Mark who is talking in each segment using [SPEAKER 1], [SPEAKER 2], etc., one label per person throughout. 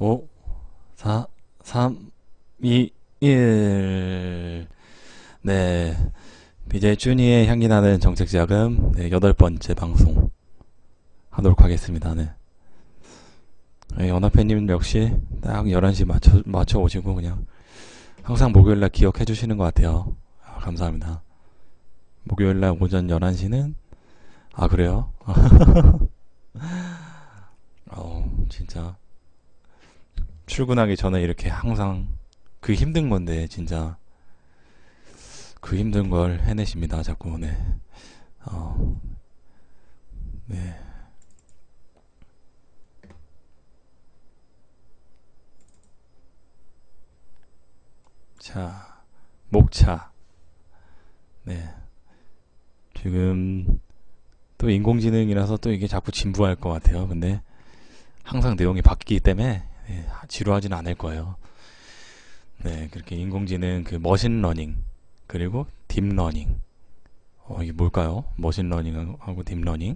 [SPEAKER 1] 5, 4, 3, 2, 1. 네. BJ 준이의 향기 나는 정책자금 네, 8번째 방송 하도록 하겠습니다. 네. 네, 연합회님 역시 딱 11시 맞춰 오시고 그냥 항상 목요일날 기억해 주시는 것 같아요. 아, 감사합니다. 목요일날 오전 11시는 아, 그래요? 진짜 출근하기 전에 이렇게 항상 그 힘든 건데 진짜 그 힘든 걸 해내십니다. 자꾸. 네. 어, 네. 자, 목차. 네. 지금 또 인공지능이라서 또 이게 자꾸 진부할 것 같아요. 근데 항상 내용이 바뀌기 때문에 네, 지루하지는 않을 거예요. 네, 그렇게 인공지능 그 머신러닝 그리고 딥러닝. 이게 뭘까요? 머신러닝하고 딥러닝.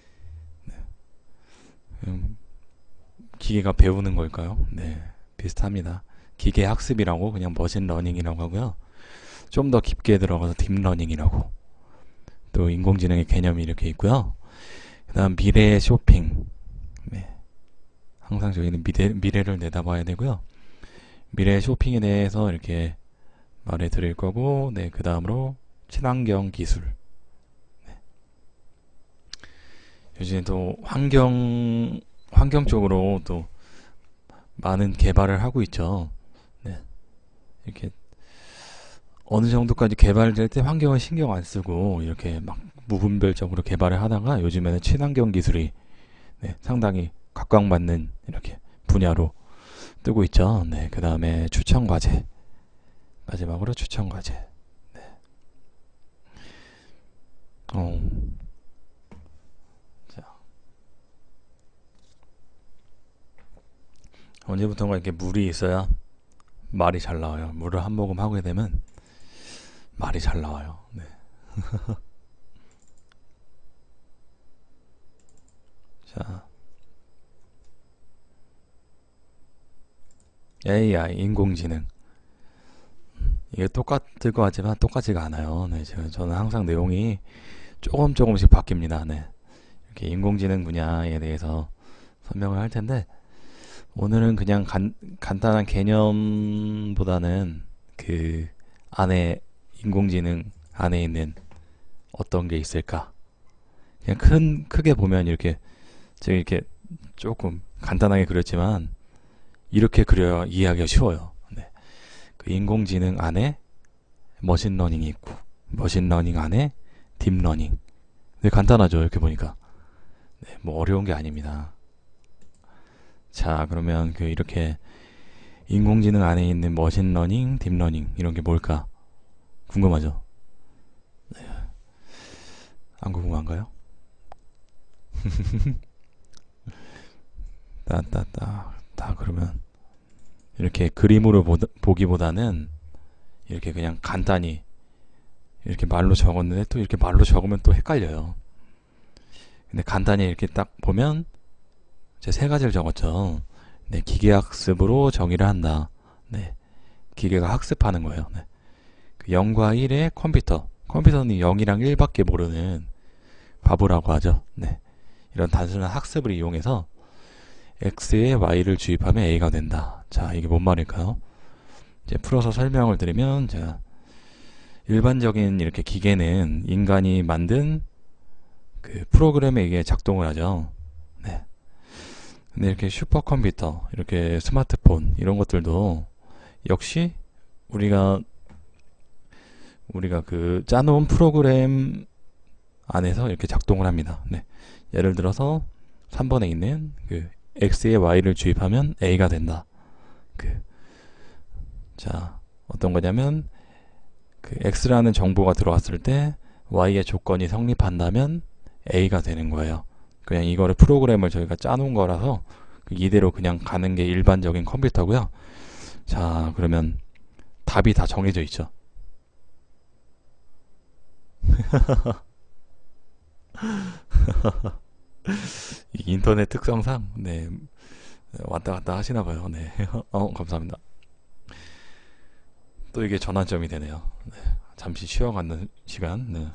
[SPEAKER 1] 음, 기계가 배우는 걸까요? 네, 비슷합니다. 기계 학습이라고 그냥 머신러닝이라고 하고요. 좀 더 깊게 들어가서 딥러닝이라고 또 인공지능의 개념이 이렇게 있고요. 그 다음 미래의 쇼핑. 네, 항상 저희는 미래를 내다봐야 되고요. 미래의 쇼핑에 대해서 이렇게 말해 드릴 거고, 네, 그 다음으로 친환경 기술. 요즘 또 환경 쪽으로 또 많은 개발을 하고 있죠. 네, 이렇게 어느 정도까지 개발될 때 환경을 신경 안 쓰고 이렇게 막 무분별적으로 개발을 하다가 요즘에는 친환경 기술이 네, 상당히 각광받는 이렇게 분야로 뜨고 있죠. 네, 그 다음에 추천 과제. 마지막으로 추천 과제. 어, 자, 언제부턴가 이렇게 물이 있어야 말이 잘 나와요. 물을 한 모금 하게 되면 말이 잘 나와요. 네. 자, AI, 인공지능. 이게 똑같을 것 같지만 똑같지가 않아요. 네, 저는 항상 내용이 조금씩 바뀝니다. 네. 이렇게 인공지능 분야에 대해서 설명을 할 텐데, 오늘은 그냥 간단한 개념보다는 그 안에, 인공지능 안에 있는 어떤 게 있을까? 그냥 크게 보면 이렇게, 제가 이렇게 조금 간단하게 그렸지만, 이렇게 그려야 이해하기가 쉬워요. 네. 그 인공지능 안에 머신러닝이 있고, 머신러닝 안에 딥러닝. 네, 간단하죠. 이렇게 보니까. 네, 뭐 어려운 게 아닙니다. 자, 그러면 그 이렇게 인공지능 안에 있는 머신러닝, 딥러닝 이런 게 뭘까? 궁금하죠? 안 궁금한가요? 다 그러면 이렇게 그림으로 보기보다는 이렇게 그냥 간단히 이렇게 말로 적었는데 또 이렇게 말로 적으면 또 헷갈려요. 근데 간단히 이렇게 딱 보면 제 세 가지를 적었죠. 네, 기계학습으로 정의를 한다. 네, 기계가 학습하는 거예요. 네. 그 0과 1의 컴퓨터. 컴퓨터는 0이랑 1밖에 모르는 바보라고 하죠. 네. 이런 단순한 학습을 이용해서 x에 y를 주입하면 a가 된다. 자, 이게 뭔 말일까요? 이제 풀어서 설명을 드리면, 자, 일반적인 이렇게 기계는 인간이 만든 그 프로그램에 의해 작동을 하죠. 네. 근데 이렇게 슈퍼컴퓨터, 이렇게 스마트폰 이런 것들도 역시 우리가 그 짜놓은 프로그램 안에서 이렇게 작동을 합니다. 네. 예를 들어서 3번에 있는 그 x에 y를 주입하면 a가 된다. 그, 자, 어떤 거냐면 그 x라는 정보가 들어왔을 때 y의 조건이 성립한다면 a가 되는 거예요. 그냥 이거를 프로그램을 저희가 짜놓은 거라서 이대로 그냥 가는 게 일반적인 컴퓨터고요. 자, 그러면 답이 다 정해져 있죠. 이 인터넷 특성상 네, 네, 왔다 갔다 하시나 봐요. 네. 감사합니다. 또 이게 전환점이 되네요. 네. 잠시 쉬어가는 시간. 네.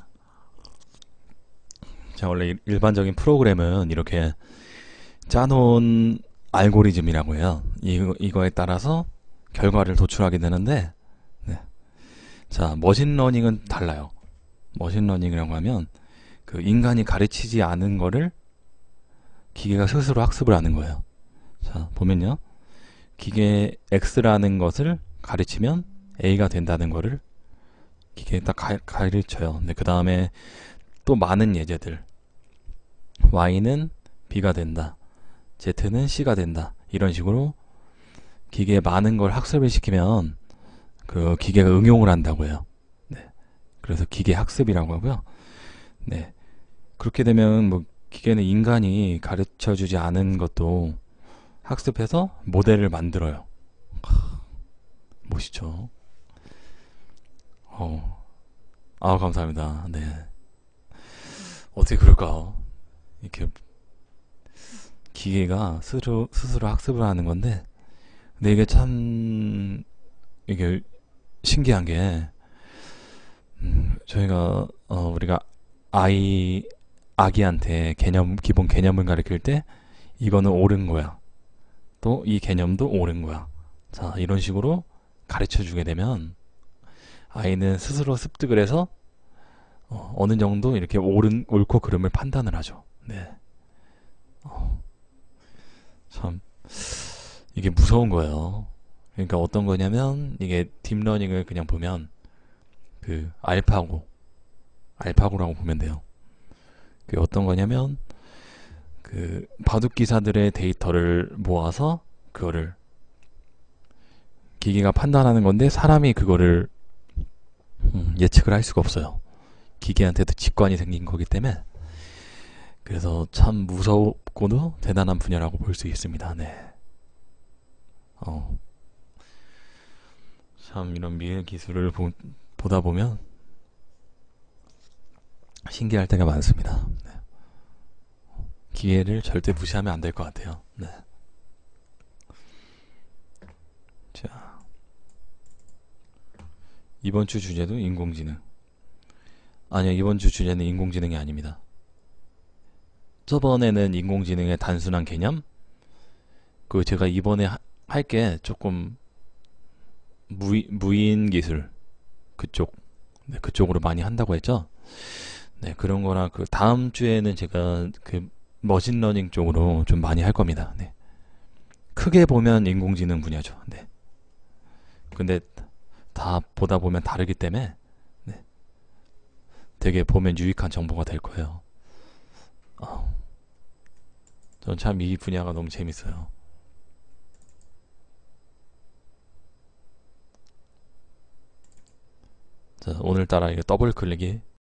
[SPEAKER 1] 자, 원래 일반적인 프로그램은 이렇게 짜놓은 알고리즘이라고 해요. 이거에 따라서 결과를 도출하게 되는데, 네. 자, 머신러닝은 달라요. 머신러닝이라고 하면 그 인간이 가르치지 않은 거를 기계가 스스로 학습을 하는 거예요. 자, 보면요. 기계 X라는 것을 가르치면 A가 된다는 거를 기계에 딱 가르쳐요. 근데 그 다음에 또 많은 예제들. Y는 B가 된다. Z는 C가 된다. 이런 식으로 기계에 많은 걸 학습을 시키면 그 기계가 응용을 한다고 해요. 네. 그래서 기계 학습이라고 하고요. 네. 그렇게 되면 뭐 기계는 인간이 가르쳐 주지 않은 것도 학습해서 모델을 만들어요. 멋있죠? 감사합니다. 네. 어떻게 그럴까? 이렇게 기계가 스스로 학습을 하는 건데, 근데 이게 참, 이게 신기한 게, 저희가, 우리가 아기한테 기본 개념을 가르칠 때, 이거는 옳은 거야. 또 이 개념도 옳은 거야. 자, 이런 식으로 가르쳐 주게 되면, 아이는 스스로 습득을 해서, 어느 정도 이렇게 옳고 그름을 판단을 하죠. 네. 참, 이게 무서운 거예요. 그러니까 어떤 거냐면, 이게 딥러닝을 그냥 보면, 그, 알파고라고 보면 돼요. 그게 어떤 거냐면, 그, 바둑 기사들의 데이터를 모아서, 그거를, 기계가 판단하는 건데, 사람이 그거를, 예측을 할 수가 없어요. 기계한테도 직관이 생긴 거기 때문에, 그래서 참 무섭고도 대단한 분야라고 볼 수 있습니다. 네. 참 이런 미래 기술을 보다 보면 신기할 때가 많습니다. 네. 기회를 절대 무시하면 안 될 것 같아요. 네. 자, 이번 주 주제도 인공지능. 아니요, 이번 주 주제는 인공지능이 아닙니다. 저번에는 인공지능의 단순한 개념? 그 제가 이번에 할 게 조금 무인 기술 그쪽, 네, 그쪽으로 많이 한다고 했죠. 네, 그런 거랑 그 다음 주에는 제가 그 머신러닝 쪽으로 좀 많이 할 겁니다. 네. 크게 보면 인공지능 분야죠. 네. 근데 다 보다 보면 다르기 때문에 네. 되게 보면 유익한 정보가 될 거예요. 전 참 이 분야가 너무 재밌어요. 자, 오늘따라 이게 더블 클릭이